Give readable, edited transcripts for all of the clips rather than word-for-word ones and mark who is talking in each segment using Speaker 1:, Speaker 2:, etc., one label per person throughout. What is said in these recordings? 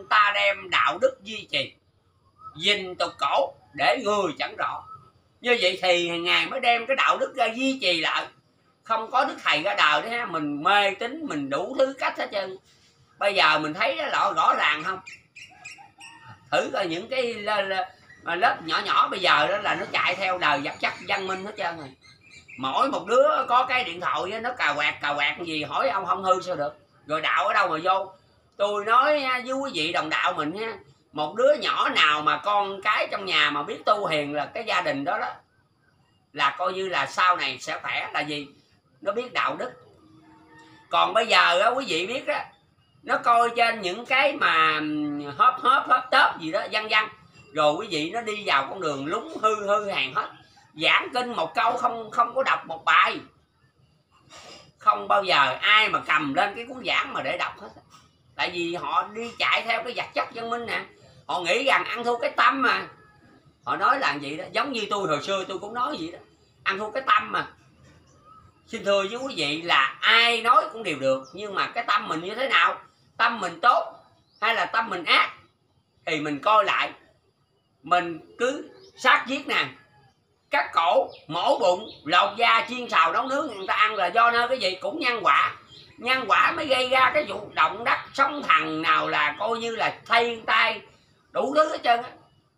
Speaker 1: anh ta đem đạo đức duy trì, gìn tục cổ để người chẳng rõ. Như vậy thì Ngài mới đem cái đạo đức ra duy trì lại. Không có Đức Thầy ra đời đó, mình mê tín, mình đủ thứ cách hết trơn. Bây giờ mình thấy rõ ràng không? Thử coi những cái lớp nhỏ nhỏ bây giờ đó là nó chạy theo đời vật chất văn minh hết trơn rồi. Mỗi một đứa có cái điện thoại nó cà quẹt gì, hỏi ông không hư sao được. Rồi đạo ở đâu mà vô? Tôi nói với quý vị đồng đạo mình ha, một đứa nhỏ nào mà con cái trong nhà mà biết tu hiền là cái gia đình đó là coi như là sau này sẽ khỏe. Là gì? Nó biết đạo đức. Còn bây giờ đó, quý vị biết đó, nó coi trên những cái mà hớp tớp gì đó vân vân, rồi quý vị nó đi vào con đường lúng hư hàng hết. Giảng kinh một câu không có đọc một bài, không bao giờ ai mà cầm lên cái cuốn giảng mà để đọc hết. Tại vì họ đi chạy theo cái vật chất văn minh nè, họ nghĩ rằng ăn thua cái tâm mà. Họ nói là gì đó, giống như tôi hồi xưa tôi cũng nói vậy đó, ăn thua cái tâm mà. Xin thưa với quý vị là ai nói cũng đều được, nhưng mà cái tâm mình như thế nào, tâm mình tốt hay là tâm mình ác thì mình coi lại. Mình cứ sát giết nè, cắt cổ, mổ bụng, lột da, chiên xào nấu nướng người ta ăn là do nơi cái gì cũng nhân quả. Nhân quả mới gây ra cái vụ động đất sóng thần, nào là coi như là thiên tai đủ thứ hết trơn á.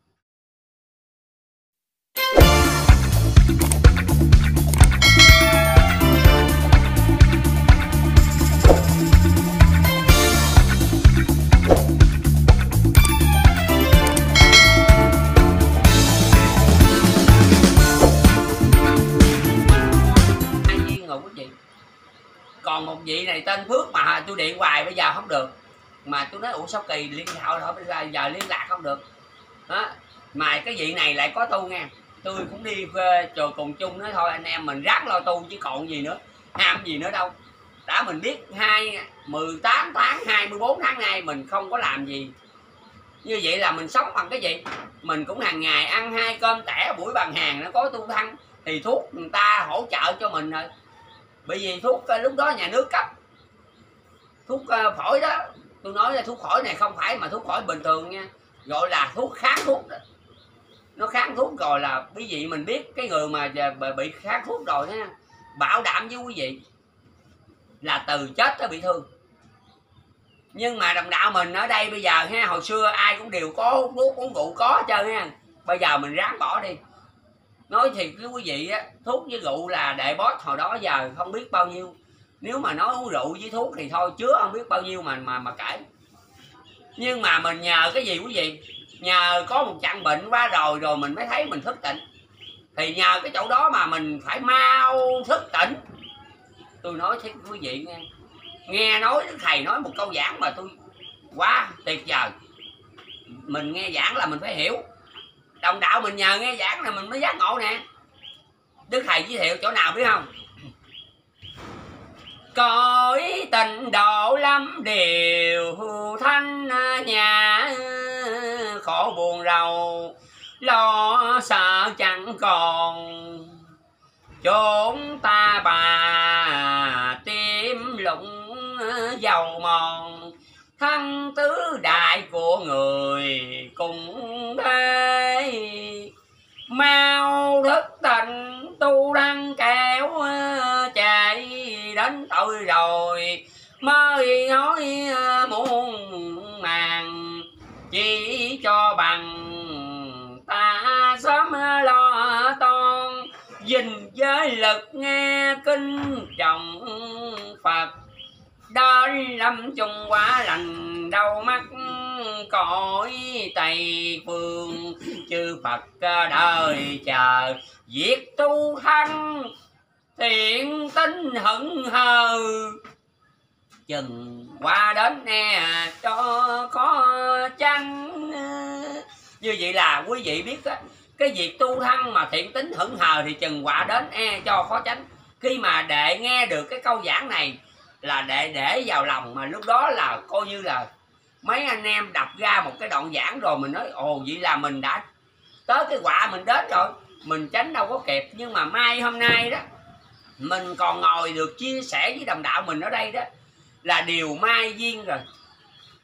Speaker 1: Còn một vị này tên Phước mà tôi điện hoài bây giờ không được, mà tôi nói ủa sao kỳ liên thoại thôi, bây giờ liên lạc không được đó. Mà cái vị này lại có tu nha, tôi cũng đi chùa cùng chung nói thôi anh em mình ráng lo tu chứ còn gì nữa, ham gì nữa đâu. Đã mình biết 18 tháng 24 tháng nay mình không có làm gì, như vậy là mình sống bằng cái gì? Mình cũng hàng ngày ăn 2 cơm tẻ buổi bằng hàng, nó có tu thăng thì thuốc người ta hỗ trợ cho mình rồi. Bởi vì thuốc lúc đó nhà nước cấp thuốc phổi đó, tôi nói là thuốc phổi này không phải mà thuốc phổi bình thường nha, gọi là thuốc kháng thuốc đó. Nó kháng thuốc rồi là quý vị mình biết cái người mà bị kháng thuốc rồi ha, bảo đảm với quý vị là từ chết tới bị thương. Nhưng mà đồng đạo mình ở đây bây giờ ha, hồi xưa ai cũng đều có hút thuốc uống rượu có hết trơn ha, bây giờ mình ráng bỏ đi. Nói thiệt với quý vị á, thuốc với rượu là đệ boss hồi đó giờ không biết bao nhiêu. Nếu mà nói uống rượu với thuốc thì thôi chứa không biết bao nhiêu mà cãi. Nhưng mà mình nhờ cái gì quý vị? Nhờ có một trận bệnh qua rồi mình mới thấy mình thức tỉnh. Thì nhờ cái chỗ đó mà mình phải mau thức tỉnh. Tôi nói thiệt quý vị nghe. Nghe nói thầy nói một câu giảng mà tôi quá tuyệt vời. Mình nghe giảng là mình phải hiểu. Đồng đạo mình nhờ nghe giảng là mình mới giác ngộ nè. Đức thầy giới thiệu chỗ nào biết không? Cõi tình độ lắm điều thanh nhà, khổ buồn rầu lo sợ chẳng còn, chốn ta bà tim lụng dầu mòn, thân tứ đại của người cùng thế. Mau thức tỉnh tu đăng kéo chạy đến tôi rồi, mới nói muôn màng chỉ cho bằng ta sớm lo toan, gìn giới lực nghe kinh trọng Phật, đến lâm chung quả lành đau mắt cõi Tây phương. Chư Phật đời chờ diệt tu thân, thiện tính hững hờ, chừng qua đến nè cho có chăng. Như vậy là quý vị biết á, cái việc tu thân mà thiện tính hững hờ thì chừng quả đến cho khó tránh. Khi mà đệ nghe được cái câu giảng này là đệ để vào lòng, mà lúc đó là coi như là mấy anh em đọc ra một cái đoạn giảng rồi mình nói ồ vậy là mình đã tới cái quả mình đến rồi, mình tránh đâu có kịp. Nhưng mà mai hôm nay đó mình còn ngồi được chia sẻ với đồng đạo mình ở đây đó là điều may duyên rồi.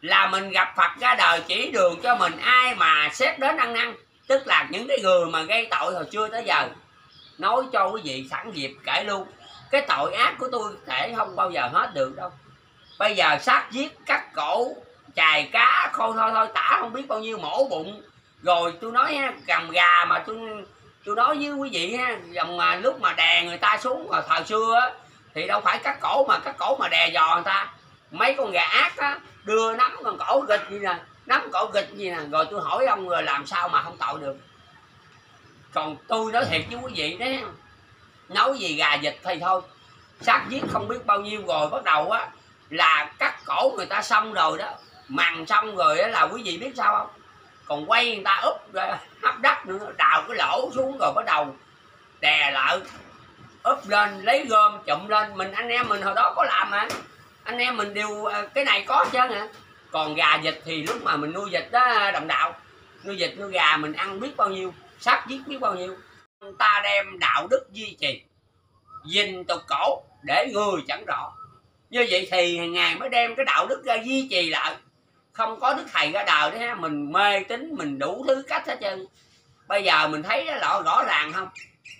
Speaker 1: là mình gặp Phật ra đời chỉ đường cho mình, ai mà xét đến ăn năn, tức là những cái người mà gây tội hồi xưa tới giờ. Nói cho quý vị sẵn dịp kể luôn, cái tội ác của tôi thể không bao giờ hết được đâu. Bây giờ sát giết, cắt cổ, chài cá, thôi tả không biết bao nhiêu, mổ bụng. Rồi tôi nói cầm gà mà tôi nói với quý vị dòng mà lúc mà đè người ta xuống hồi thời xưa á, thì đâu phải cắt cổ mà đè dò người ta. Mấy con gà ác á, đưa nắm con cổ gịch gì nè, nắm cổ gịch gì nè, rồi tôi hỏi ông rồi làm sao mà không tội được. Còn tôi nói thiệt với quý vị đấy, nói gì gà vịt thì thôi, sát giết không biết bao nhiêu rồi bắt đầu á là cắt cổ người ta xong rồi đó, mằng xong rồi đó là quý vị biết sao không, còn quay người ta úp hấp đất nữa, đào cái lỗ xuống rồi bắt đầu đè lại, úp lên lấy gom chụm lên. Mình anh em mình hồi đó có làm mà, anh em mình đều cái này có chứ hả. Còn gà vịt thì lúc mà mình nuôi vịt đó đồng đạo, nuôi vịt nuôi gà mình ăn biết bao nhiêu, sát giết biết bao nhiêu. Ta đem đạo đức duy trì, dình tục cổ để người chẳng rõ. Như vậy thì Ngài mới đem cái đạo đức ra duy trì lại. Không có Đức Thầy ra đời đó, mình mê tín, mình đủ thứ cách hết trơn. Bây giờ mình thấy đó rõ ràng không?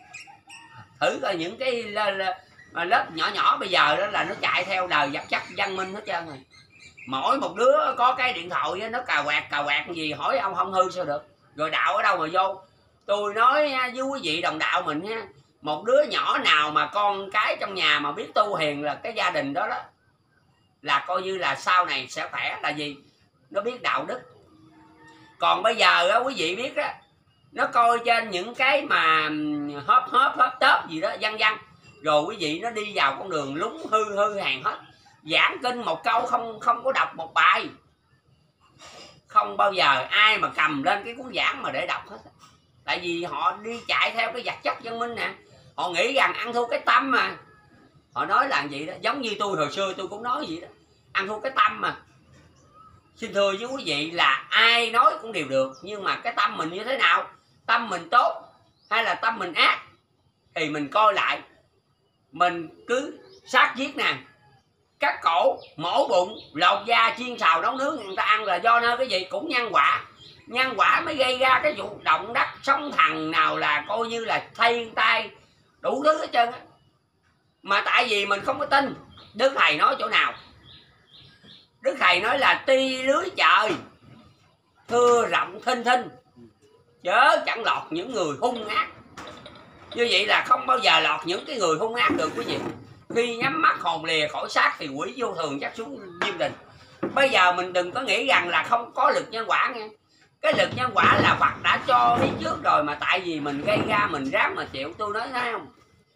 Speaker 1: Thử coi những cái lớp nhỏ bây giờ đó là nó chạy theo đời vật chất văn minh hết trơn rồi. Mỗi một đứa có cái điện thoại nó cà quạt gì, hỏi ông không hư sao được. Rồi đạo ở đâu mà vô. Tôi nói với quý vị đồng đạo mình nha, một đứa nhỏ nào mà con cái trong nhà mà biết tu hiền là cái gia đình đó đó là coi như là sau này sẽ khỏe. Là gì? Nó biết đạo đức. Còn bây giờ đó, quý vị biết đó, nó coi trên những cái mà hớp tớp gì đó văng, rồi quý vị nó đi vào con đường lúng hư hàng hết. Giảng kinh một câu không có đọc một bài, không bao giờ ai mà cầm lên cái cuốn giảng mà để đọc hết. Tại vì họ đi chạy theo cái vật chất văn minh nè, họ nghĩ rằng ăn thua cái tâm mà. Họ nói là gì đó, giống như tôi hồi xưa tôi cũng nói vậy đó, ăn thua cái tâm mà. Xin thưa với quý vị là ai nói cũng đều được, nhưng mà cái tâm mình như thế nào, tâm mình tốt hay là tâm mình ác thì mình coi lại. Mình cứ sát giết nè, cắt cổ, mổ bụng, lột da, chiên xào nấu nướng người ta ăn là do nơi cái gì cũng nhân quả. Nhân quả mới gây ra cái vụ động đất sóng thần nào là coi như là thiên tai đủ thứ hết trơn á. Mà tại vì mình không có tin. Đức Thầy nói chỗ nào? Đức Thầy nói là ti lưới trời thưa rộng thinh chớ chẳng lọt những người hung ác. Như vậy là không bao giờ lọt những cái người hung ác được quý vị. Khi nhắm mắt hồn lìa khỏi xác thì quỷ vô thường chắc xuống diêm đình. Bây giờ mình đừng có nghĩ rằng là không có lực nhân quả nghe. Cái lực nhân quả là Phật đã cho biết trước rồi, mà tại vì mình gây ra mình ráng mà chịu. Tôi nói thấy không,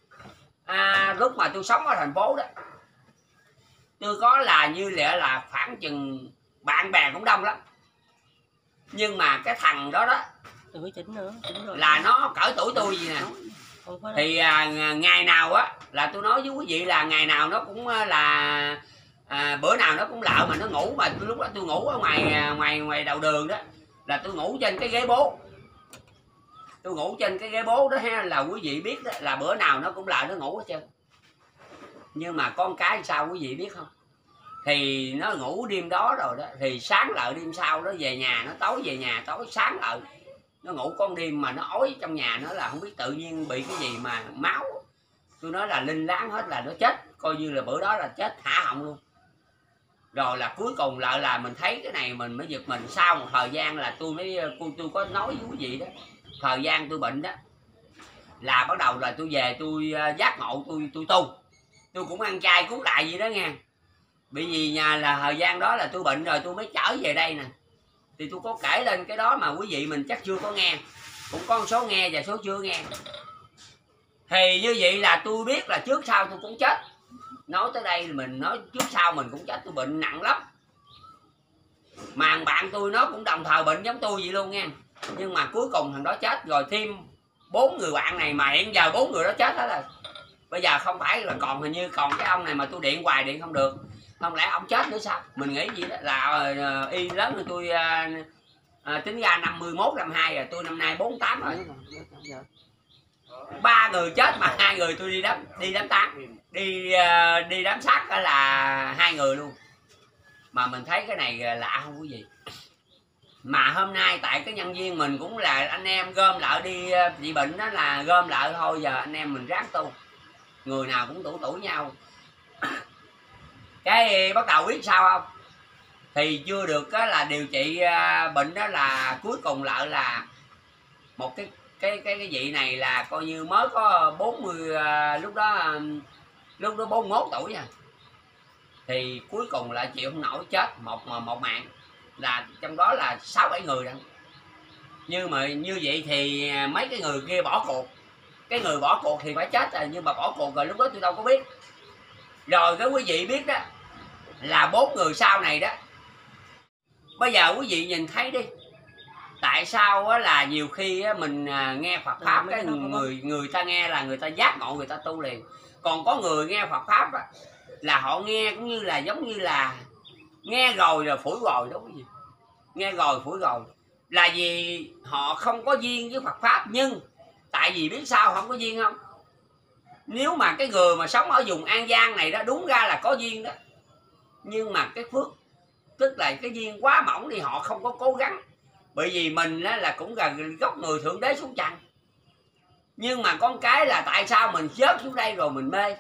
Speaker 1: lúc mà tôi sống ở thành phố đó, tôi có là như là khoảng chừng bạn bè cũng đông lắm, nhưng mà cái thằng đó đó là nó cỡ tuổi tôi gì nè. Thì ngày nào á là tôi nói với quý vị là ngày nào nó cũng là bữa nào nó cũng lợ mà nó ngủ. Mà lúc đó tôi ngủ ở ngoài đầu đường đó, là tôi ngủ trên cái ghế bố. Tôi ngủ trên cái ghế bố đó ha, là quý vị biết đó, là bữa nào nó cũng lợ nó ngủ hết trơn. Nhưng mà con cái sao quý vị biết không? Thì nó ngủ đêm đó rồi đó, thì sáng lợ đêm sau nó về nhà, nó tối về nhà, tối sáng lợ nó ngủ con đêm mà nó ói trong nhà nó là không biết tự nhiên bị cái gì mà máu. Tôi nói là linh láng hết, là nó chết, coi như là bữa đó là chết hả họng luôn. Rồi là cuối cùng lại là mình thấy cái này mình mới giật mình. Sau một thời gian là tôi có nói với quý vị đó, thời gian tôi bệnh đó là bắt đầu là tôi về tôi giác ngộ, tôi tu, tôi cũng ăn chay cuốn lại gì đó nha. Bởi vì nhà là thời gian đó là tôi bệnh rồi tôi mới trở về đây nè. Thì tôi có kể lên cái đó mà quý vị mình chắc chưa có nghe, cũng có một số nghe và số chưa nghe. Thì như vậy là tôi biết là trước sau tôi cũng chết. Nói tới đây mình nói trước sau mình cũng chết. Tôi bệnh nặng lắm, mà bạn tôi nó cũng đồng thời bệnh giống tôi vậy luôn nha. Nhưng mà cuối cùng thằng đó chết rồi, thêm 4 người bạn này mà hiện giờ 4 người đó chết hết rồi. Bây giờ không phải là còn, hình như còn cái ông này mà tôi điện hoài điện không được. Không lẽ ông chết nữa sao? Mình nghĩ gì đó là y lớn hơn tôi, tính ra 51, 52 rồi, tôi năm nay 48 rồi. 3 người chết mà 2 người tôi đi đám tang, đi đám xác là 2 người luôn. Mà mình thấy cái này lạ không quý vị. Mà hôm nay tại cái nhân viên mình cũng là anh em gom lại đi bị bệnh đó, là gom lại thôi, giờ anh em mình ráng tu, người nào cũng tủ nhau. Cái bắt đầu biết sao không, thì chưa được đó là điều trị bệnh đó, là cuối cùng lại là một cái vị này là coi như mới có 40 lúc đó 41 tuổi nha, thì cuối cùng là chịu không nổi chết một mạng, là trong đó là 6-7 người đó. Nhưng mà như vậy thì mấy cái người kia bỏ cuộc, cái người bỏ cuộc thì phải chết rồi, nhưng mà bỏ cuộc rồi lúc đó tôi đâu có biết. Rồi cái quý vị biết đó là 4 người sau này đó. Bây giờ quý vị nhìn thấy đi, tại sao á, là nhiều khi á, mình nghe Phật pháp cái người ta nghe là người ta giác ngộ, người ta tu liền. Còn có người nghe Phật pháp á, là họ nghe cũng như là giống như là nghe rồi phủi rồi đó quý vị. Nghe rồi phủi rồi là vì họ không có duyên với Phật pháp. Nhưng tại vì biết sao không có duyên không, nếu mà cái người mà sống ở vùng An Giang này đó đúng ra là có duyên đó, nhưng mà cái phước tức là cái duyên quá mỏng thì họ không có cố gắng. Bởi vì mình á, là cũng gần gốc người Thượng Đế xuống trần, nhưng mà con cái là tại sao mình rớt xuống đây rồi mình mê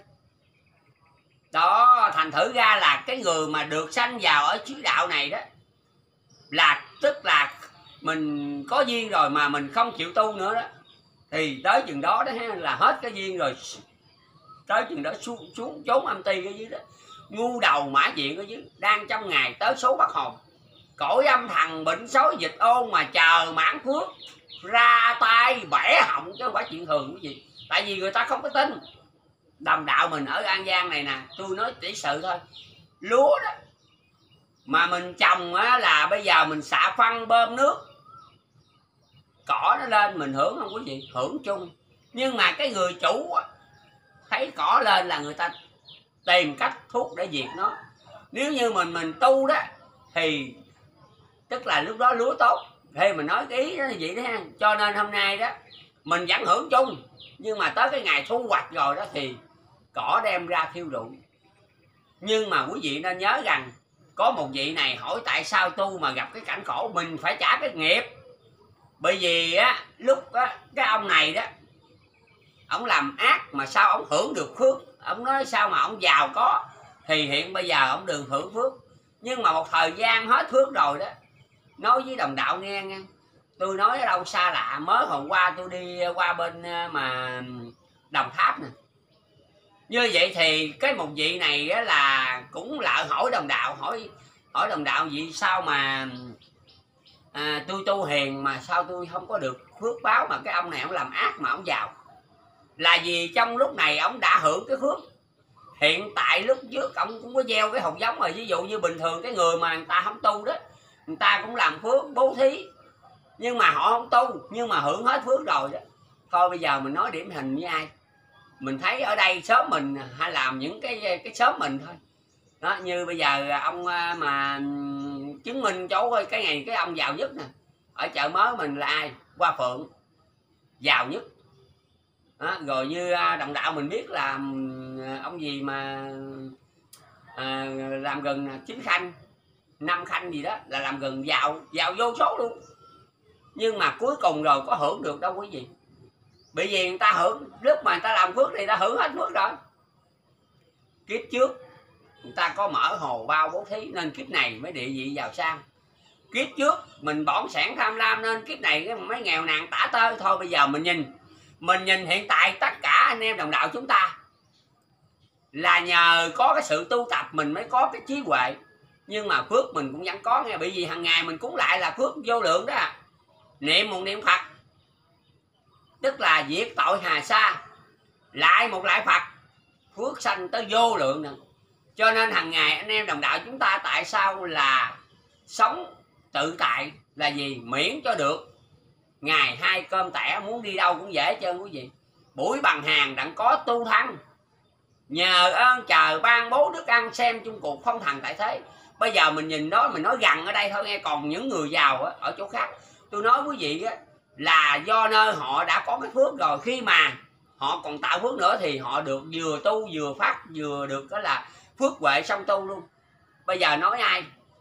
Speaker 1: đó. Thành thử ra là cái người mà được sanh vào ở xứ đạo này đó là tức là mình có duyên rồi mà mình không chịu tu nữa đó, thì tới chừng đó đó là hết cái duyên rồi, tới chừng đó xuống chốn âm ty ở dưới đó, ngu đầu mã diện ở dưới, đang trong ngày tới số bắt hồn, cõi âm thần bệnh sói dịch ôn mà chờ mãn phước ra tay bẻ họng, chứ không phải chuyện thường cái gì. Tại vì người ta không có tin. Đồng đạo mình ở An Giang này nè, tôi nói chỉ sự thôi, lúa đó mà mình trồng á, là bây giờ mình xạ phân bơm nước, cỏ nó lên mình hưởng không quý vị, hưởng chung. Nhưng mà cái người chủ á, thấy cỏ lên là người ta tìm cách thuốc để diệt nó. Nếu như mình tu đó thì tức là lúc đó lúa tốt. Thì mình nói cái ý đó là vậy đó ha. Cho nên hôm nay đó mình vẫn hưởng chung, nhưng mà tới cái ngày thu hoạch rồi đó thì cỏ đem ra thiêu rụi. Nhưng mà quý vị nên nhớ rằng có một vị này hỏi tại sao tu mà gặp cái cảnh khổ, mình phải trả cái nghiệp. Bởi vì á lúc á, cái ông này đó ông làm ác mà sao ông hưởng được phước. Ông nói sao mà ông giàu có, thì hiện bây giờ ông đừng hưởng phước. Nhưng mà một thời gian hết phước rồi đó, nói với đồng đạo nghe nha, tôi nói ở đâu xa lạ, mới hôm qua tôi đi qua bên mà Đồng Tháp nè. Như vậy thì cái một vị này á là cũng lại hỏi đồng đạo, hỏi đồng đạo vì sao mà tôi tu hiền mà sao tôi không có được phước báo, mà cái ông này ông làm ác mà ông giàu. Là vì trong lúc này ông đã hưởng cái phước. Hiện tại lúc trước ông cũng có gieo cái hột giống rồi. Ví dụ như bình thường cái người mà người ta không tu đó, người ta cũng làm phước bố thí, nhưng mà họ không tu, nhưng mà hưởng hết phước rồi đó. Thôi bây giờ mình nói điển hình với ai, mình thấy ở đây xóm mình hay làm những cái xóm mình thôi đó. Như bây giờ ông mà chứng minh cháu ơi, cái ngày cái ông giàu nhất nè ở chợ mới mình là ai? Hoa Phượng giàu nhất đó. Rồi như đồng đạo mình biết là ông gì mà làm gần 9 khanh 5 khanh gì đó, là làm gần giàu vô số luôn. Nhưng mà cuối cùng rồi có hưởng được đâu quý vị. Bởi vì người ta hưởng lúc mà người ta làm phước thì người ta hưởng hết phước rồi. Kiếp trước người ta có mở hồ bao bố thí nên kiếp này mới địa vị giàu sang. Kiếp trước mình bỏng sẻn tham lam nên kiếp này mấy nghèo nàn tả tơi. Thôi bây giờ mình nhìn hiện tại tất cả anh em đồng đạo chúng ta là nhờ có cái sự tu tập mình mới có cái trí huệ. Nhưng mà phước mình cũng vẫn có nghe, bởi vì hàng ngày mình cúng lại là phước vô lượng đó. Niệm một niệm Phật tức là diệt tội hà sa, lại một lại Phật, phước sanh tới vô lượng nữa. Cho nên hàng ngày anh em đồng đạo chúng ta tại sao là sống tự tại là gì? Miễn cho được ngày 2 cơm tẻ, muốn đi đâu cũng dễ trơn quý vị. Buổi bằng hàng đặng có tu thăng, nhờ ơn trời ban bố đức ăn, xem chung cuộc phong thần tại thế. Bây giờ mình nhìn đó, mình nói gần ở đây thôi nghe. Còn những người giàu ở chỗ khác, tôi nói quý vị á, là do nơi họ đã có cái phước rồi. Khi mà họ còn tạo phước nữa thì họ được vừa tu vừa phát, vừa được đó là phước huệ song tu luôn. Bây giờ nói ai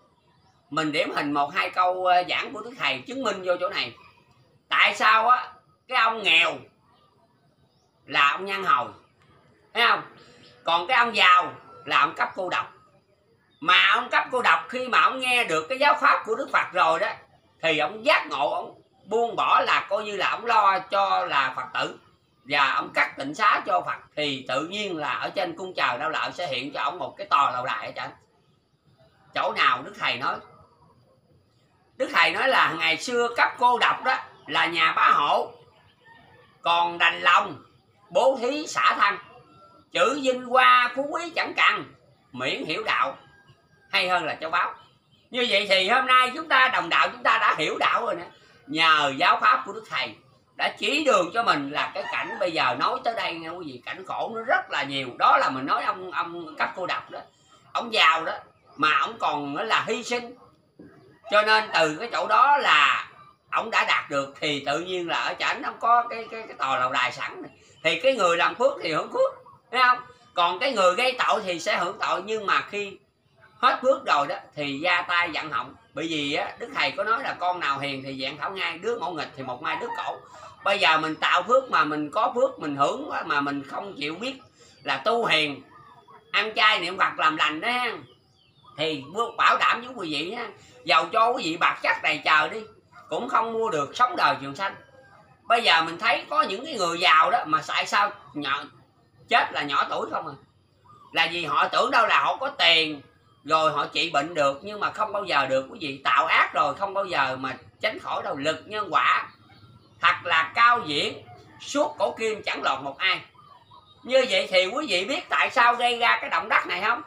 Speaker 1: mình điểm hình 1-2 câu giảng của Đức Thầy chứng minh vô chỗ này. Tại sao á cái ông nghèo là ông nhân hồi, thấy không? Còn cái ông giàu là ông cấp cô độc. Mà ông cấp cô độc khi mà ông nghe được cái giáo pháp của Đức Phật rồi đó, thì ông giác ngộ, ông buông bỏ, là coi như là ông lo cho là Phật tử, và ông cắt tịnh xá cho Phật, thì tự nhiên là ở trên cung trời Đau Lợi sẽ hiện cho ông một cái tòa lầu đài ở trên. Chỗ nào Đức Thầy nói? Đức Thầy nói là ngày xưa cấp cô độc đó là nhà bá hộ, còn đành lòng bố thí xả thân, chữ vinh hoa phú quý chẳng cần, miễn hiểu đạo hay hơn là châu báu. Như vậy thì hôm nay chúng ta đồng đạo, chúng ta đã hiểu đạo rồi nè. Nhờ giáo pháp của Đức Thầy đã chỉ đường cho mình là cái cảnh bây giờ nói tới đây nghe quý vị, cảnh khổ nó rất là nhiều. Đó là mình nói ông cấp cô độc đó, ông giàu đó mà ông còn là hy sinh. Cho nên từ cái chỗ đó là ông đã đạt được, thì tự nhiên là ở trển ông có cái tòa lầu đài sẵn này. Thì cái người làm phước thì hưởng phước, thấy không? Còn cái người gây tội thì sẽ hưởng tội. Nhưng mà khi hết phước rồi đó thì da tay dặn họng. Bởi vì á, Đức Thầy có nói là con nào hiền thì dạng thảo ngai, đứa ngỗ nghịch thì một mai đứt cổ. Bây giờ mình tạo phước mà mình có phước mình hưởng mà mình không chịu biết là tu hiền, ăn chay niệm Phật làm lành đó, thì bảo đảm với quý vị á, giàu cho quý vị bạc chắc đầy trời đi cũng không mua được sống đời trường sanh. Bây giờ mình thấy có những cái người giàu đó mà tại sao chết là nhỏ tuổi không à? Là vì họ tưởng đâu là họ có tiền rồi họ trị bệnh được, nhưng mà không bao giờ được quý vị. Tạo ác rồi không bao giờ mà tránh khỏi đâu. Lực nhân quả thật là cao diễn, suốt cổ kim chẳng lọt một ai. Như vậy thì quý vị biết tại sao gây ra cái động đất này không?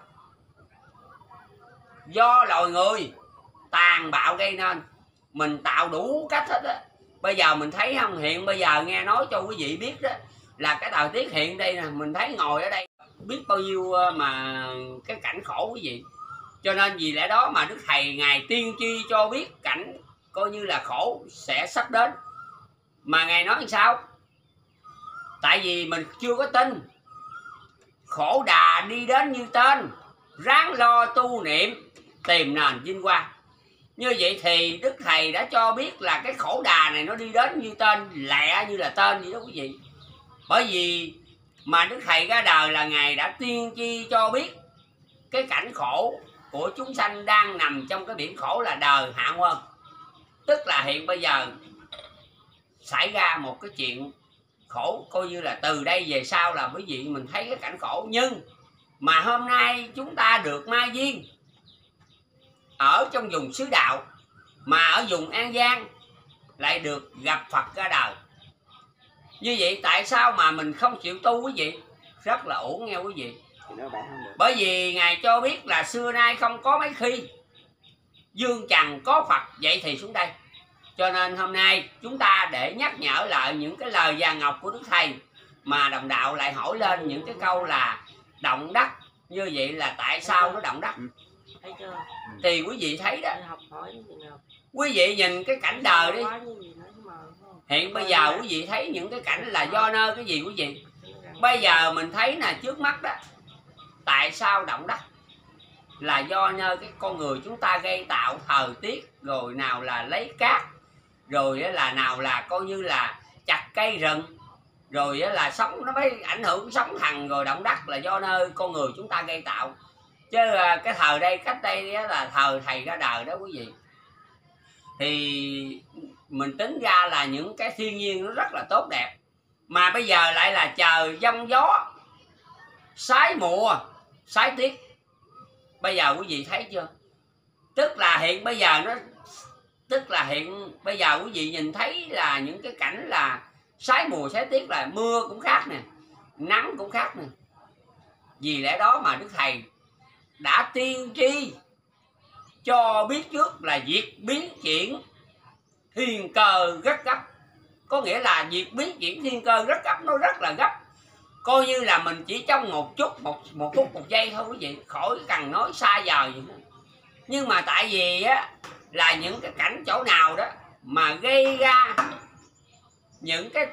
Speaker 1: Do loài người tàn bạo gây nên. Mình tạo đủ cách hết á. Bây giờ mình thấy không, hiện bây giờ nghe nói cho quý vị biết đó, là cái thời tiết hiện đây nè, mình thấy ngồi ở đây biết bao nhiêu mà cái cảnh khổ quý vị. Cho nên vì lẽ đó mà Đức Thầy Ngài tiên tri cho biết cảnh coi như là khổ sẽ sắp đến. Mà Ngài nói làm sao? Tại vì mình chưa có tin. Khổ đà đi đến như tên, ráng lo tu niệm tìm nền vinh quang. Như vậy thì Đức Thầy đã cho biết là cái khổ đà này nó đi đến như tên, lẹ như là tên vậy đó quý vị. Bởi vì mà Đức Thầy ra đời là Ngài đã tiên tri cho biết cái cảnh khổ của chúng sanh đang nằm trong cái biển khổ là đời hạ quân. Tức là hiện bây giờ xảy ra một cái chuyện khổ, coi như là từ đây về sau là quý vị mình thấy cái cảnh khổ. Nhưng mà hôm nay chúng ta được mai duyên ở trong vùng xứ đạo, mà ở vùng An Giang lại được gặp Phật ra đời. Như vậy tại sao mà mình không chịu tu quý vị? Rất là uổng nghe quý vị. Bởi vì Ngài cho biết là xưa nay không có mấy khi dương trần có Phật, vậy thì xuống đây. Cho nên hôm nay chúng ta để nhắc nhở lại những cái lời vàng ngọc của Đức Thầy, mà đồng đạo lại hỏi lên những cái câu là động đất. Như vậy là tại sao nó động đất?
Speaker 2: Thấy chưa?
Speaker 1: Thì quý vị thấy đó,
Speaker 2: Học hỏi
Speaker 1: quý vị nhìn cái cảnh đời đi. Hiện bây giờ quý vị thấy những cái cảnh là do nơi cái gì quý vị? Bây giờ mình thấy là trước mắt đó, tại sao động đất? Là do nơi cái con người chúng ta gây tạo thời tiết, rồi nào là lấy cát, rồi là nào là coi như là chặt cây rừng, rồi là sống nó mới ảnh hưởng sống thần, rồi động đất là do nơi con người chúng ta gây tạo. Chứ cái thời đây, cách đây là thời Thầy ra đời đó quý vị, thì mình tính ra là những cái thiên nhiên nó rất là tốt đẹp. Mà bây giờ lại là trời giông gió, sái mùa, sái tiết. Bây giờ quý vị thấy chưa? Tức là hiện bây giờ nó, tức là hiện bây giờ quý vị nhìn thấy là những cái cảnh là sái mùa sái tiết, là mưa cũng khác nè, nắng cũng khác nè. Vì lẽ đó mà Đức Thầy đã tiên tri cho biết trước là việc biến chuyển thiên cơ rất gấp. Có nghĩa là việc biến chuyển thiên cơ rất gấp, nó rất là gấp. Coi như là mình chỉ trong một chút, một phút, một giây thôi quý vị, khỏi cần nói xa vời gì nữa. Nhưng mà tại vì á là những cái cảnh chỗ nào đó mà gây ra những cái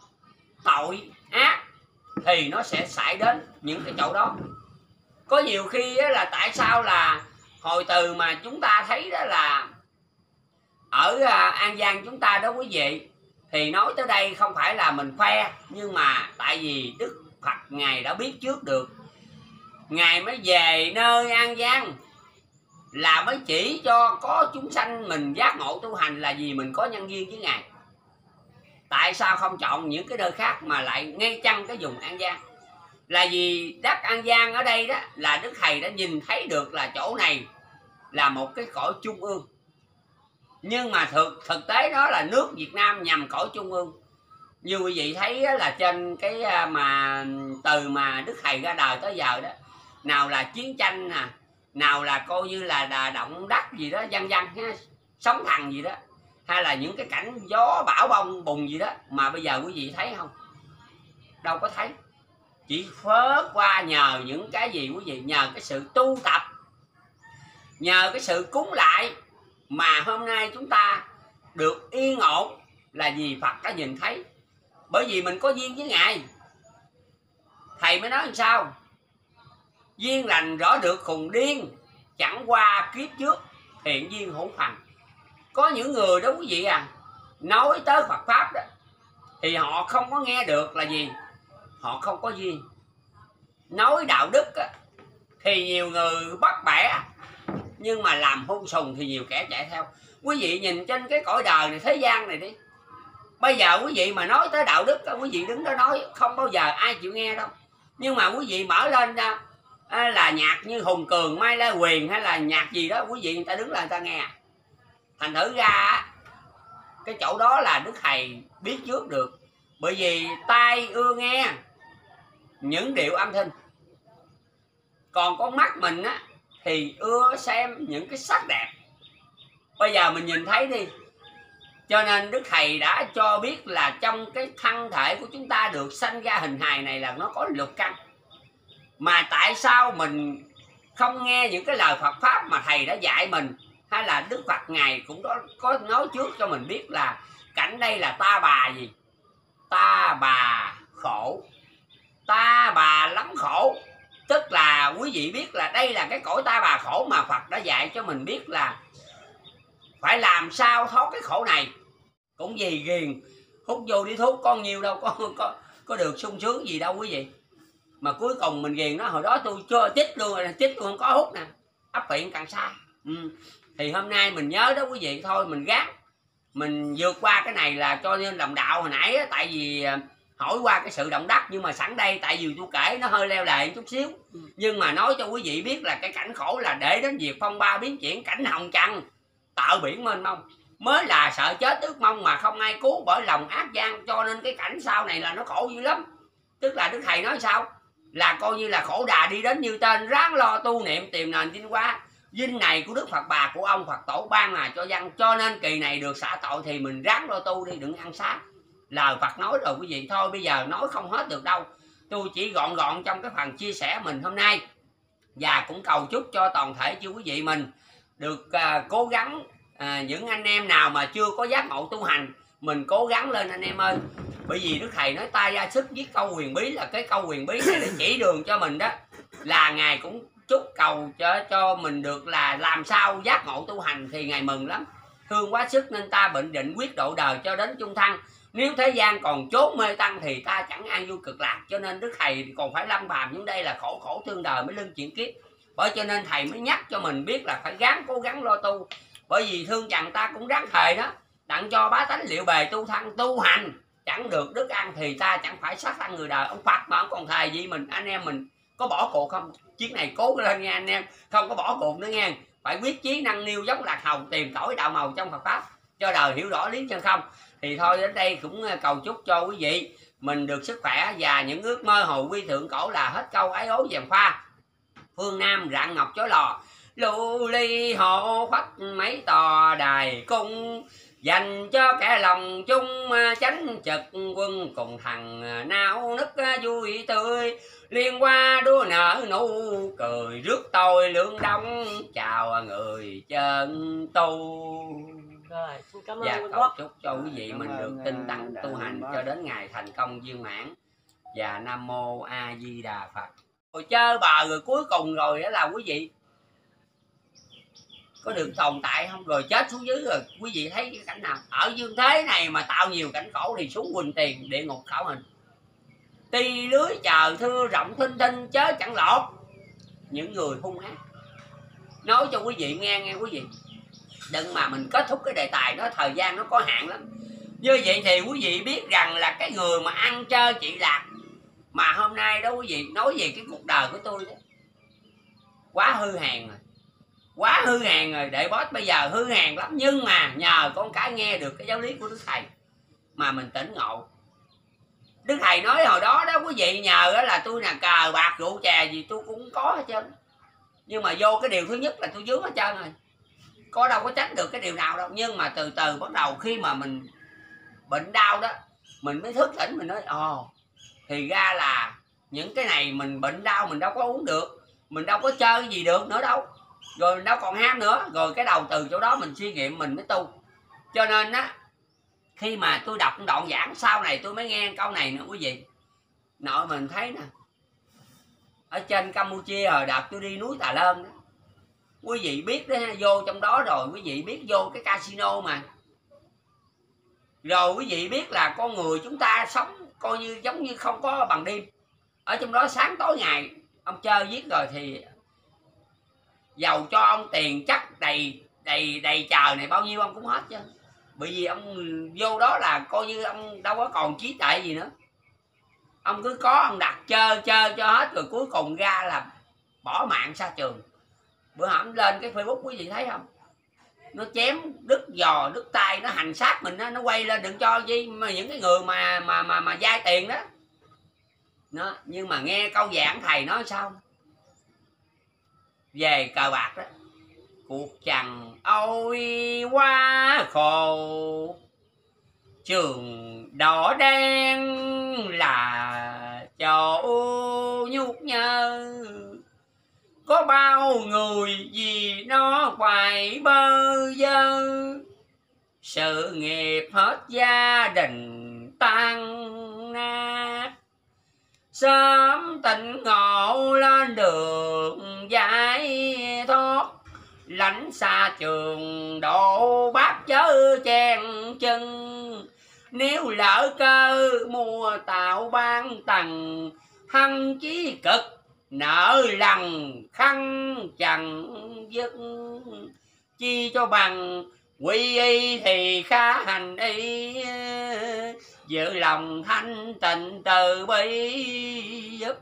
Speaker 1: tội ác thì nó sẽ xảy đến những cái chỗ đó. Có nhiều khi á, là tại sao là hồi từ mà chúng ta thấy đó là ở An Giang chúng ta đó quý vị, thì nói tới đây không phải là mình khoe, nhưng mà tại vì Đức Phật Ngài đã biết trước được, Ngài mới về nơi An Giang là mới chỉ cho có chúng sanh mình giác ngộ tu hành, là vì mình có nhân duyên với Ngài. Tại sao không chọn những cái nơi khác mà lại ngay chăng cái vùng An Giang? Là vì đất An Giang ở đây đó là Đức Thầy đã nhìn thấy được là chỗ này là một cái cõi trung ương. Nhưng mà thực tế đó là nước Việt Nam nhằm cõi trung ương. Như quý vị thấy là trên cái mà từ mà Đức Thầy ra đời tới giờ đó, nào là chiến tranh nè, nào là coi như là động đất gì đó vân vân, sóng thần gì đó, hay là những cái cảnh gió bão bông bùng gì đó, mà bây giờ quý vị thấy không? Đâu có thấy. Chỉ phớt qua nhờ những cái gì quý vị? Nhờ cái sự tu tập, nhờ cái sự cúng lại mà hôm nay chúng ta được yên ổn, là vì Phật đã nhìn thấy. Bởi vì mình có duyên với Ngài. Thầy mới nói làm sao? Duyên lành rõ được khùng điên, chẳng qua kiếp trước thiện duyên hữu phần. Có những người đó quý vị à, nói tới Phật Pháp đó thì họ không có nghe được là gì? Họ không có duyên. Nói đạo đức á, thì nhiều người bắt bẻ, nhưng mà làm hung sùng thì nhiều kẻ chạy theo. Quý vị nhìn trên cái cõi đời này, thế gian này đi, bây giờ quý vị mà nói tới đạo đức, quý vị đứng đó nói không bao giờ ai chịu nghe đâu. Nhưng mà quý vị mở lên ra là nhạc như Hùng Cường, Mai La Huyền hay là nhạc gì đó, quý vị người ta đứng là người ta nghe. Thành thử ra cái chỗ đó là Đức Thầy biết trước được. Bởi vì tai ưa nghe những điệu âm thanh, còn con mắt mình á thì ưa xem những cái sắc đẹp. Bây giờ mình nhìn thấy đi, cho nên Đức Thầy đã cho biết là trong cái thân thể của chúng ta được sanh ra hình hài này là nó có lục căn. Mà tại sao mình không nghe những cái lời Phật Pháp mà Thầy đã dạy mình, hay là Đức Phật Ngài cũng có nói trước cho mình biết là cảnh đây là ta bà gì? Ta bà khổ, ta bà lắm khổ. Tức là quý vị biết là đây là cái cõi ta bà khổ mà Phật đã dạy cho mình biết là phải làm sao thoát cái khổ này. Cũng vì ghiền hút vô đi thuốc con nhiều đâu có được sung sướng gì đâu quý vị. Mà cuối cùng mình ghiền nó, hồi đó tôi cho chích luôn không có hút nè, ấp phiện càng xa. Thì hôm nay mình nhớ đó quý vị, thôi mình gác, mình vượt qua cái này là cho nên lòng đạo hồi nãy á, tại vì hỏi qua cái sự động đất, nhưng mà sẵn đây tại vì tôi kể nó hơi leo lề chút xíu, nhưng mà nói cho quý vị biết là cái cảnh khổ là để đến việc phong ba biến chuyển, cảnh hồng trần tạo biển mênh mông mới là sợ chết ước mong mà không ai cứu bởi lòng ác gian. Cho nên cái cảnh sau này là nó khổ dữ lắm. Tức là Đức Thầy nói sao là coi như là khổ đà đi đến như tên, ráng lo tu niệm tìm nền tinh hóa. Dinh này của Đức Phật bà của ông Phật tổ ban mà cho dân, cho nên kỳ này được xả tội thì mình ráng lo tu đi, đừng ăn sát. Lời Phật nói rồi quý vị. Thôi bây giờ nói không hết được đâu, tôi chỉ gọn trong cái phần chia sẻ mình hôm nay, và cũng cầu chúc cho toàn thể chư quý vị mình được cố gắng. Những anh em nào mà chưa có giác ngộ tu hành, mình cố gắng lên anh em ơi. Bởi vì Đức Thầy nói ta ra sức viết câu huyền bí, là cái câu huyền bí này để chỉ đường cho mình đó, là Ngài cũng chúc cầu cho mình được là làm sao giác ngộ tu hành thì Ngài mừng lắm. Thương quá sức nên ta bệnh định quyết độ đời cho đến chung thân. Nếu thế gian còn chốn mê tăng thì ta chẳng an vui cực lạc. Cho nên Đức Thầy còn phải lâm phàm những đây là khổ thương đời mới lưng chuyển kiếp. Bởi cho nên Thầy mới nhắc cho mình biết là phải cố gắng lo tu. Bởi vì thương chàng ta cũng ráng thề đó, đặng cho bá tánh liệu bề tu thân tu hành, chẳng được đức ăn thì ta chẳng phải sát thân người đời. Ông Phật mà ông còn thề gì mình, anh em mình có bỏ cuộc không? Chiếc này cố lên nha anh em, không có bỏ cuộc nữa nghe. Phải quyết chí năng niu giống lạc hồng, tìm tỏi đạo màu trong Phật Pháp cho đời hiểu rõ lý chân không. Thì thôi đến đây cũng cầu chúc cho quý vị mình được sức khỏe và những ước mơ hồi quy thượng cổ là hết câu ái ố dèm pha. Phương Nam rạng ngọc chói lò, lưu ly hộ phách mấy tòa đài cung, dành cho kẻ lòng chung chánh trực quân cùng thằng nao nức vui tươi, liên qua đua nở nụ cười rước tôi lương đông chào người chân tu.
Speaker 2: Rồi, xin cảm ơn
Speaker 1: Và
Speaker 2: Quân
Speaker 1: cầu
Speaker 2: Quốc.
Speaker 1: chúc cho quý vị mình được tinh tấn tu hành cho đến ngày thành công viên mãn. Và Nam Mô A Di Đà Phật. Rồi chơi bờ rồi cuối cùng rồi đó là quý vị có được tồn tại không, rồi chết xuống dưới rồi quý vị thấy cái cảnh nào? Ở dương thế này mà tạo nhiều cảnh khổ thì xuống quỳnh tiền địa ngục khảo hình. Ti lưới chờ thưa rộng thinh thinh chớ chẳng lọt những người hung ác. Nói cho quý vị nghe quý vị, đừng mà mình kết thúc cái đề tài đó, thời gian nó có hạn lắm. Như vậy thì quý vị biết rằng là cái người mà ăn chơi chị lạc mà hôm nay đó quý vị nói về cái cuộc đời của tôi đó, quá hư hèn rồi, quá hư hèn rồi. Đệ boss bây giờ hư hèn lắm, nhưng mà nhờ con cái nghe được cái giáo lý của Đức Thầy mà mình tỉnh ngộ. Đức Thầy nói hồi đó đó quý vị, nhờ đó là tôi là cờ bạc rượu chè gì tôi cũng có hết trơn, nhưng mà vô cái điều thứ nhất là tôi vướng hết trơn rồi, có đâu có tránh được cái điều nào đâu. Nhưng mà từ từ bắt đầu khi mà mình bệnh đau đó, mình mới thức tỉnh, mình nói ồ thì ra là những cái này mình bệnh đau mình đâu có uống được, mình đâu có chơi gì được nữa đâu, rồi mình đâu còn ham nữa. Rồi cái đầu từ chỗ đó mình suy nghiệm mình mới tu. Cho nên á, khi mà tôi đọc đoạn giảng sau này tôi mới nghe câu này nữa quý vị. Nội mình thấy nè, ở trên Campuchia hồi đợt tôi đi núi Tà Lơn đó, quý vị biết đó, vô trong đó rồi quý vị biết vô cái casino mà, rồi quý vị biết là con người chúng ta sống coi như giống như không có bằng đêm. Ở trong đó sáng tối ngày ông chơi giết rồi thì giàu cho ông tiền chắc đầy trời này bao nhiêu ông cũng hết chứ, bởi vì ông vô đó là coi như ông đâu có còn trí tuệ gì nữa. Ông cứ có ông đặt chơi cho hết, rồi cuối cùng ra là bỏ mạng xa trường. Bữa hổm lên cái Facebook quý vị thấy không, nó chém đứt giò đứt tay, nó hành xác mình đó, nó quay lên đừng cho gì mà những cái người mà vay tiền đó. Nhưng mà nghe câu giảng thầy nói sao về cờ bạc đó, cuộc trần ôi quá khổ, trường đỏ đen là chỗ nhút nhơ, có bao người gì nó phải bơ vơ, sự nghiệp hết gia đình tan nát, sớm tỉnh ngộ lên đường giải thoát, lãnh xa trường độ bát chớ chen chân, nếu lỡ cơ mua tạo ban tầng, hăng chí cực nợ lần khăn chẳng dứt, chi cho bằng quy y thì khá hành y, giữ lòng thanh tịnh từ bi giúp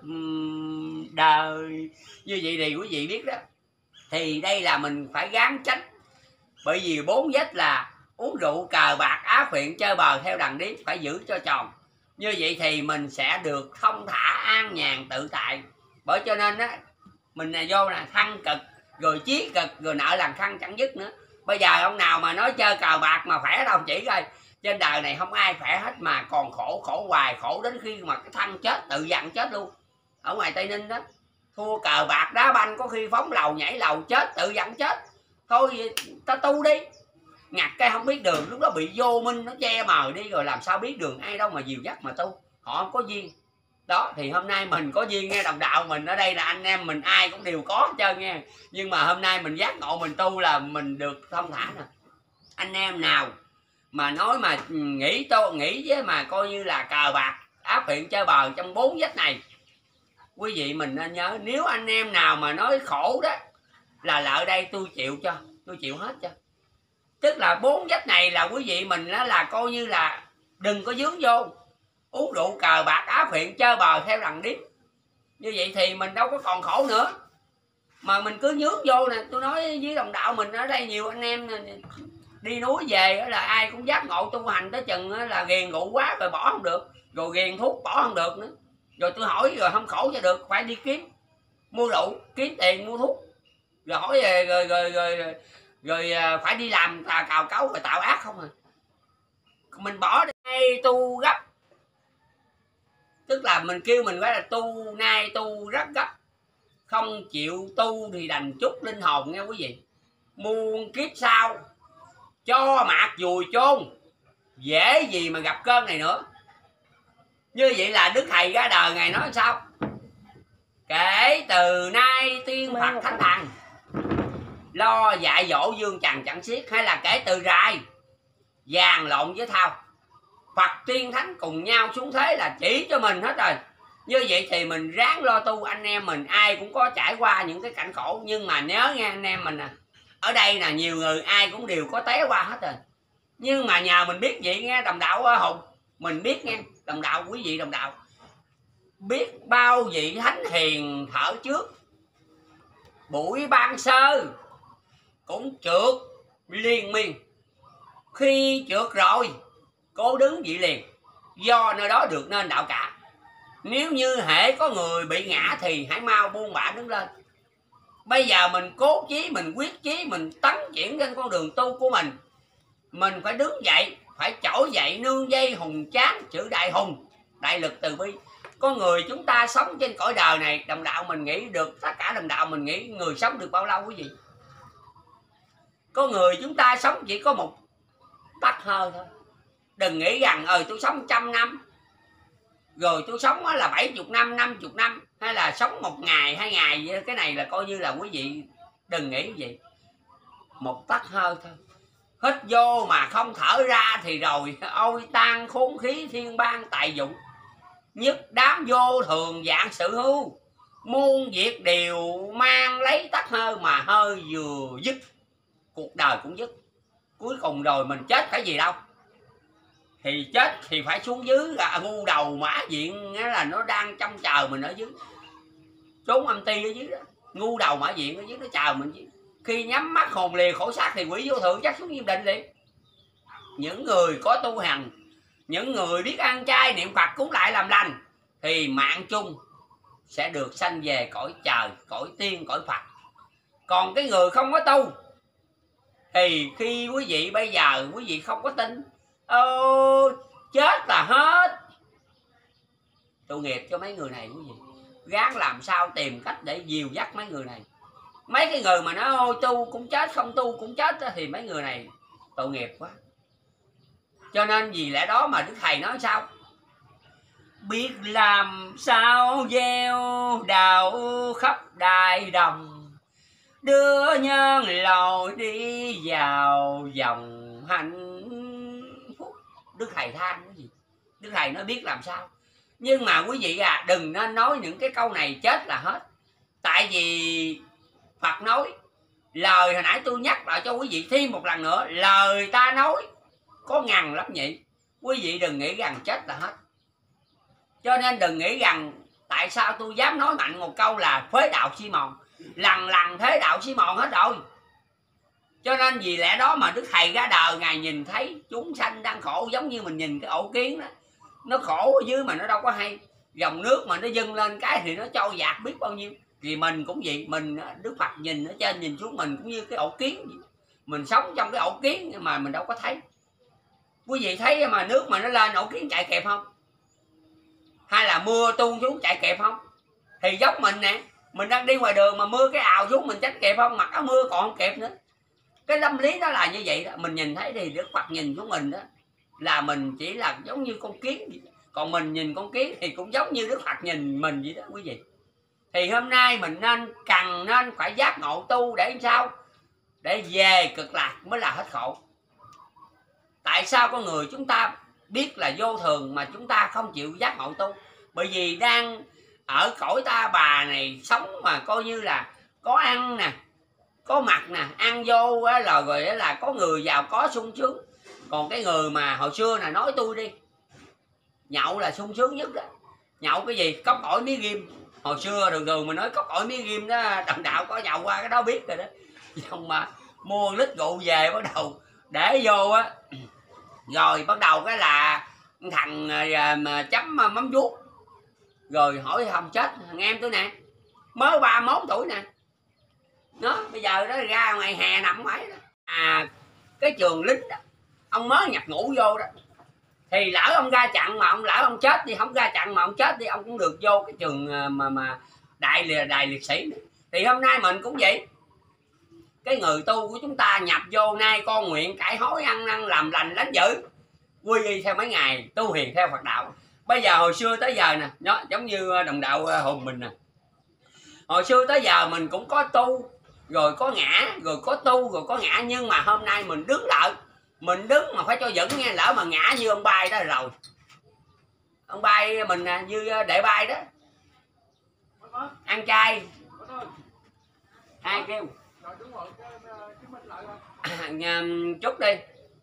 Speaker 1: đời. Như vậy thì quý vị biết đó, thì đây là mình phải gán tránh, bởi vì 4 vết là uống rượu cờ bạc á phiện chơi bời theo đằng điếm phải giữ cho tròn. Như vậy thì mình sẽ được thông thả an nhàn tự tại. Bởi cho nên á, mình là vô là thăng cực rồi chí cực rồi nợ lần khăn chẳng dứt nữa. Bây giờ ông nào mà nói chơi cờ bạc mà khỏe đâu chỉ coi, trên đời này không ai khỏe hết mà còn khổ hoài, khổ đến khi mà cái thân chết tự dặn chết luôn. Ở ngoài Tây Ninh đó, thua cờ bạc đá banh có khi phóng lầu nhảy lầu chết tự dặn chết. Thôi ta tu đi, ngặt cái không biết đường, lúc đó bị vô minh nó che mờ đi, rồi làm sao biết đường ai đâu mà dìu dắt mà tu, họ không có duyên. Đó thì hôm nay mình có duyên nghe, đồng đạo mình ở đây là anh em mình ai cũng đều có hết trơn nghe. Nhưng mà hôm nay mình giác ngộ mình tu là mình được thông thả nè. Anh em nào mà nói mà nghĩ với mà coi như là cờ bạc áp phiện chơi bời trong 4 vết này, quý vị mình nên nhớ, nếu anh em nào mà nói khổ đó là lợi đây tôi chịu cho, tôi chịu hết cho. Tức là 4 vết này là quý vị mình đó là coi như là đừng có dướng vô uống rượu cờ bạc á phiện chơi bời theo đằng điếm. Như vậy thì mình đâu có còn khổ nữa, mà mình cứ nhướng vô nè. Tôi nói với đồng đạo mình ở đây nhiều anh em đi núi về là ai cũng giác ngộ tu hành tới chừng là ghiền rượu quá rồi bỏ không được, rồi ghiền thuốc bỏ không được nữa. Rồi tôi hỏi rồi không khổ cho được, phải đi kiếm mua rượu, kiếm tiền mua thuốc, rồi hỏi rồi phải đi làm cào cấu rồi tạo ác không à. Mình bỏ đây tu gấp, tức là mình kêu mình phải là tu nay tu rất gấp, không chịu tu thì đành chút linh hồn nghe quý vị. Muôn kiếp sau cho mạc dùi chôn, dễ gì mà gặp cơn này nữa. Như vậy là Đức Thầy ra đời Ngài nói sao? Kể từ nay tiên Phật Thánh Thần lo dạy dỗ dương trần chẳng xiết, hay là kể từ rài vàng lộn với thao. Phật tiên thánh cùng nhau xuống thế là chỉ cho mình hết rồi. Như vậy thì mình ráng lo tu. Anh em mình ai cũng có trải qua những cái cảnh khổ, nhưng mà nhớ nghe anh em mình ở đây là nhiều người ai cũng đều có té qua hết rồi. Nhưng mà nhờ mình biết vậy nghe đồng đạo Hùng, mình biết nghe đồng đạo, quý vị đồng đạo biết bao vị thánh hiền thở trước buổi ban sơ cũng trượt liên miên. Khi trượt rồi cố đứng vậy liền, do nơi đó được nên đạo cả. Nếu như hễ có người bị ngã thì hãy mau buông bả đứng lên. Bây giờ mình cố chí, mình quyết chí, mình tấn chuyển trên con đường tu của mình. Mình phải đứng dậy, phải trỗi dậy nương dây hùng tráng chữ đại hùng, đại lực từ bi. Con người chúng ta sống trên cõi đời này, đồng đạo mình nghĩ được, tất cả đồng đạo mình nghĩ người sống được bao lâu quý vị? Có người chúng ta sống chỉ có một tắc hơi thôi. Đừng nghĩ rằng tôi sống 100 năm, rồi tôi sống là 70 năm, 50 năm, hay là sống 1 ngày, 2 ngày. Cái này là coi như là quý vị đừng nghĩ vậy. Một tắc hơi thôi. Hít vô mà không thở ra thì rồi ôi tan khốn khí thiên bang tại dụng. Nhất đám vô thường dạng sự hưu, muôn việc đều mang lấy tắc hơi, mà hơi vừa dứt cuộc đời cũng dứt. Cuối cùng rồi mình chết phải gì đâu. Thì chết thì phải xuống dưới ngu đầu mã diện, nghĩa là nó đang trông chờ mình ở dưới, trốn âm ti ở dưới đó. Ngu đầu mã diện ở dưới nó chờ mình chứ. Khi nhắm mắt hồn lìa khổ xác thì quỷ vô thượng chắc xuống nghiêm định liền. Những người có tu hành, những người biết ăn chay niệm Phật cúng lại làm lành thì mạng chung sẽ được sanh về cõi trời, cõi tiên, cõi Phật. Còn cái người không có tu thì khi quý vị bây giờ quý vị không có tin, chết là hết. Tội nghiệp cho mấy người này quý vị. Gán làm sao tìm cách để dìu dắt mấy người này. Mấy cái người mà nó tu cũng chết, không tu cũng chết thì mấy người này tội nghiệp quá. Cho nên vì lẽ đó mà Đức Thầy nói sao? Biết làm sao gieo đào khắp đại đồng, đưa nhân lội đi vào dòng hạnh phúc. Đức Thầy than cái gì? Đức Thầy nói biết làm sao. Nhưng mà quý vị đừng nên nói những cái câu này chết là hết. Tại vì Phật nói, lời hồi nãy tôi nhắc lại cho quý vị thêm một lần nữa, lời ta nói có ngàn lắm nhỉ. Quý vị đừng nghĩ rằng chết là hết. Cho nên đừng nghĩ rằng tại sao tôi dám nói mạnh một câu là phế đạo xi mòn. Lần lần thế đạo xi mòn hết rồi. Cho nên vì lẽ đó mà Đức Thầy ra đời, Ngài nhìn thấy chúng sanh đang khổ giống như mình nhìn cái ổ kiến đó. Nó khổ ở dưới mà nó đâu có hay. Dòng nước mà nó dâng lên cái thì nó trôi dạt biết bao nhiêu. Thì mình cũng vậy, mình Đức Phật nhìn ở trên nhìn xuống mình cũng như cái ổ kiến vậy. Mình sống trong cái ổ kiến nhưng mà mình đâu có thấy. Quý vị thấy mà nước mà nó lên ổ kiến chạy kịp không? Hay là mưa tuôn xuống chạy kịp không? Thì giống mình nè, mình đang đi ngoài đường mà mưa cái ào xuống mình tránh kịp không? Mặc áo mưa còn không kịp nữa. Cái tâm lý đó là như vậy đó. Mình nhìn thấy thì Đức Phật nhìn xuống mình đó là mình chỉ là giống như con kiến vậy. Còn mình nhìn con kiến thì cũng giống như Đức Phật nhìn mình vậy đó quý vị. Thì hôm nay mình nên phải giác ngộ tu để làm sao? Để về cực lạc mới là hết khổ. Tại sao con người chúng ta biết là vô thường mà chúng ta không chịu giác ngộ tu? Bởi vì đang ở cõi ta bà này sống mà coi như là có ăn nè, có mặc nè, ăn vô là rồi là có người giàu có sung sướng. Còn cái người mà hồi xưa là nói tôi đi, nhậu là sung sướng nhất đó. Nhậu cái gì? Cốc ổi mía ghim. Hồi xưa đường mình nói cốc ổi mía ghim đó, đồng đạo có nhậu qua cái đó biết rồi đó. Xong mà mua lít rượu về bắt đầu để vô á, rồi bắt đầu cái là thằng mà chấm mắm vuốt, rồi hỏi không chết thằng em tôi nè, mới 31 tuổi nè, nó bây giờ đó ra ngoài hè nằm ngoài đó. Cái trường lính đó, ông mới nhập ngũ vô đó, thì lỡ ông ra chặn mà lỡ ông chết đi, không ra chặn mà ông chết đi, ông cũng được vô cái trường mà đại liệt sĩ nữa. Thì hôm nay mình cũng vậy, cái người tu của chúng ta nhập vô nay con nguyện cải hối ăn năn làm lành lánh dữ, quy y theo mấy ngày tu hiền theo Phật đạo. Bây giờ hồi xưa tới giờ nè, nó giống như đồng đạo Hùng mình nè, hồi xưa tới giờ mình cũng có tu, rồi có ngã, rồi có tu, rồi có ngã. Nhưng mà hôm nay mình đứng lại, mình đứng mà phải cho vững nghe. Lỡ mà ngã như ông Bay đó rồi, ông Bay mình như Đệ Bay đó, ăn chay. Ai kêu chút đi.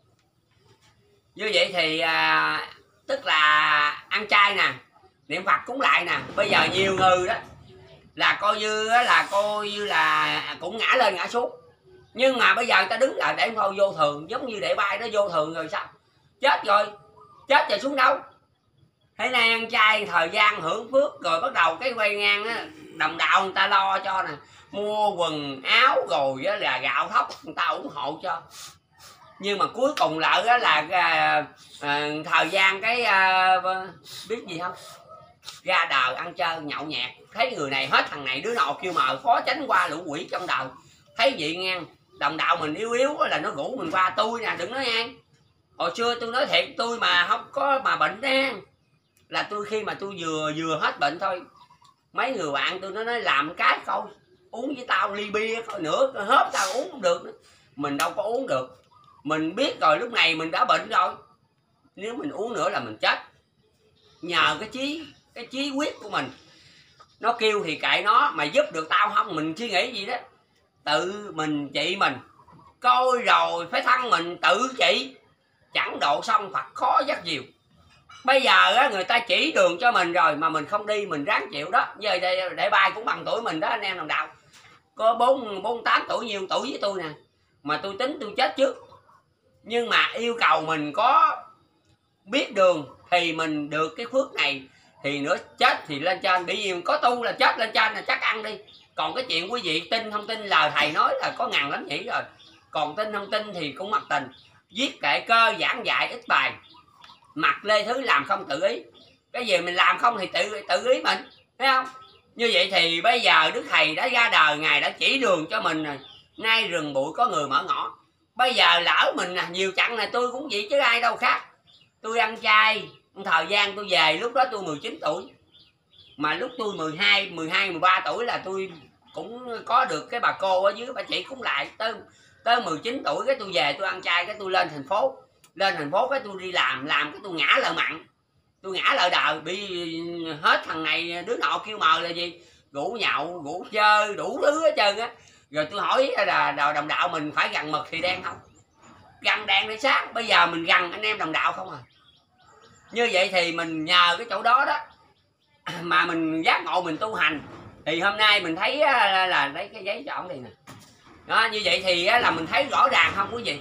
Speaker 1: Như vậy thì tức là ăn chay nè, niệm Phật cúng lại nè. Bây giờ nhiều người đó là coi như là cũng ngã lên ngã xuống, nhưng mà bây giờ người ta đứng lại để thôi vô thường. Giống như Đệ Bay đó, vô thường rồi sao? Chết rồi xuống đâu? Thế nay ăn chay thời gian hưởng phước rồi bắt đầu cái quay ngang á, đồng đạo người ta lo cho nè, mua quần áo rồi á là gạo thóc người ta ủng hộ cho. Nhưng mà cuối cùng lại đó là thời gian cái biết gì không, ra đời ăn chơi nhậu nhẹt, thấy người này hết thằng này đứa nọ kêu mờ, khó tránh qua lũ quỷ trong đời. Thấy vậy ngang đồng đạo mình yếu là nó rủ mình qua. Tôi nè, đừng nói ngang, hồi xưa tôi nói thiệt, tôi mà không có mà bệnh nè, là tôi khi mà tôi vừa hết bệnh thôi, mấy người bạn tôi nó nói làm cái coi uống với tao ly bia coi nữa hết, tao uống không được nữa. Mình đâu có uống được, mình biết rồi lúc này mình đã bệnh rồi, nếu mình uống nữa là mình chết. Nhờ cái chí quyết của mình, nó kêu thì kệ nó, mà giúp được tao không, mình suy nghĩ gì đó, tự mình trị mình, coi rồi phải thân mình tự trị, chẳng độ xong Phật khó dắt diều. Bây giờ á, người ta chỉ đường cho mình rồi mà mình không đi, mình ráng chịu đó. Giờ Đệ Bay cũng bằng tuổi mình đó anh em đồng đạo, có 48 tuổi, nhiều tuổi với tôi nè, mà tôi tính tôi chết trước. Nhưng mà yêu cầu mình có biết đường thì mình được cái phước này, thì nữa chết thì lên trên. Bị gì có tu là chết lên trên là chắc ăn đi. Còn cái chuyện quý vị tin không tin, lời thầy nói là có ngàn lắm chỉ rồi, còn tin không tin thì cũng mặc tình. Viết kệ cơ giảng dạy ít bài, mặc lê thứ làm không tự ý. Cái gì mình làm không thì tự ý mình, thấy không? Như vậy thì bây giờ Đức Thầy đã ra đời, Ngài đã chỉ đường cho mình rồi. Nay rừng bụi có người mở ngõ. Bây giờ lỡ mình nhiều chặn này tôi cũng vậy chứ ai đâu khác. Tôi ăn chay thời gian tôi về, lúc đó tôi 19 tuổi. Mà lúc tôi 12, 13 tuổi là tôi cũng có được cái bà cô ở dưới, bà chị cũng lại. Tới 19 tuổi cái tôi về tôi ăn chay, cái tôi lên thành phố. Lên thành phố cái tôi đi làm cái tôi ngã lợi mặn. Tôi ngã lợi đời, bị hết thằng này đứa nọ kêu mờ là gì, rủ nhậu, rủ chơi, đủ thứ hết trơn á. Rồi tôi hỏi là đồng đạo mình phải gần mực thì đen không? Gần đèn để sáng. Bây giờ mình gần anh em đồng đạo không à. Như vậy thì mình nhờ cái chỗ đó đó mà mình giác ngộ, mình tu hành. Thì hôm nay mình thấy là lấy cái giấy chọn đây nè đó. Như vậy thì là mình thấy rõ ràng không quý vị?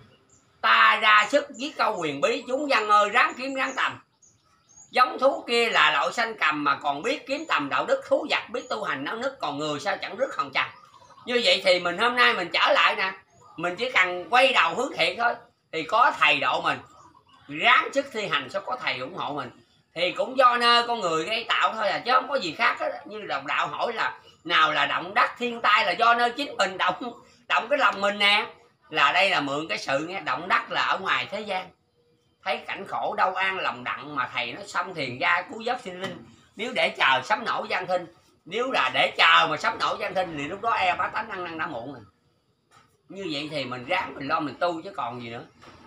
Speaker 1: Ta ra sức viết câu huyền bí, chúng dân ơi ráng kiếm ráng tầm. Giống thú kia là loại sanh cầm mà còn biết kiếm tầm đạo đức, thú vật biết tu hành náo nức, còn người sao chẳng rứt hòn trần. Như vậy thì mình hôm nay mình trở lại nè, mình chỉ cần quay đầu hướng thiện thôi, thì có thầy độ mình, ráng sức thi hành sẽ có thầy ủng hộ mình. Thì cũng do nơi con người gây tạo thôi à, chứ không có gì khác hết. Như đồng đạo hỏi là nào là động đất thiên tai, là do nơi chính mình động cái lòng mình nè. Là đây là mượn cái sự nghe, động đất là ở ngoài thế gian thấy cảnh khổ đau an lòng đặng, mà thầy nó xong thiền gia cứu giấc sinh linh. Nếu để chờ sấm nổ gian thinh, nếu là để chờ mà sấm nổ gian thinh thì lúc đó bá tánh ăn năn đã muộn rồi. Như vậy thì mình ráng mình lo mình tu chứ còn gì nữa.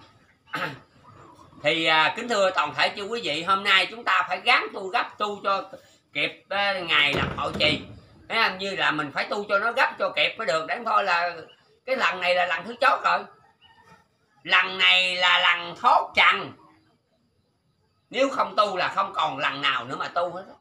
Speaker 1: Thì kính thưa toàn thể chư quý vị, hôm nay chúng ta phải gắng tu gấp, tu cho kịp ngày làm hội trì. Thấy không? Như là mình phải tu cho nó gấp cho kịp mới được. Để thôi là cái lần này là lần thứ chót rồi, lần này là lần thoát trần. Nếu không tu là không còn lần nào nữa mà tu hết.